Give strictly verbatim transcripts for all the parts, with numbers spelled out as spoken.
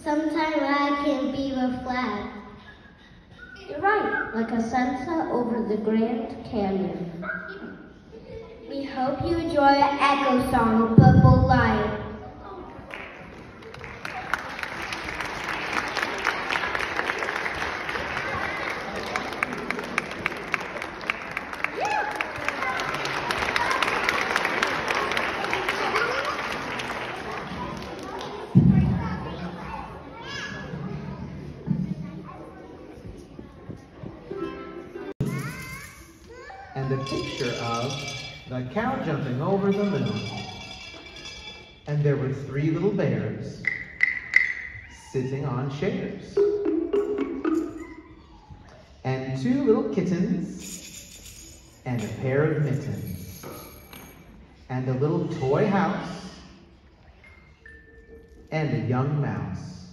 Sometime I can be a flag. You're right, like a sunset over the Grand Canyon. We hope you enjoy our echo song, Purple Light. And a picture of the cow jumping over the moon. And there were three little bears sitting on chairs. And two little kittens and a pair of mittens. And a little toy house and a young mouse.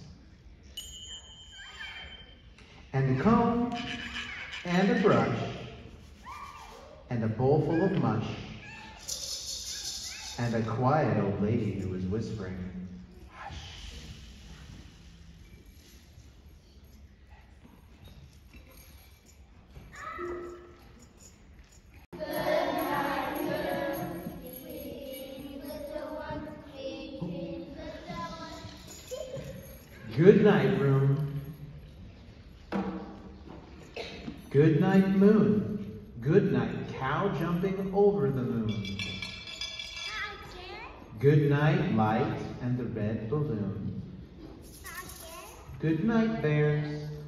And a comb and a brush and a bowl full of mush, and a quiet old lady who was whispering, hush. Good night, room. Good night, moon. Good night, cow jumping over the moon. Good night, light and the red balloon. Good night, bears.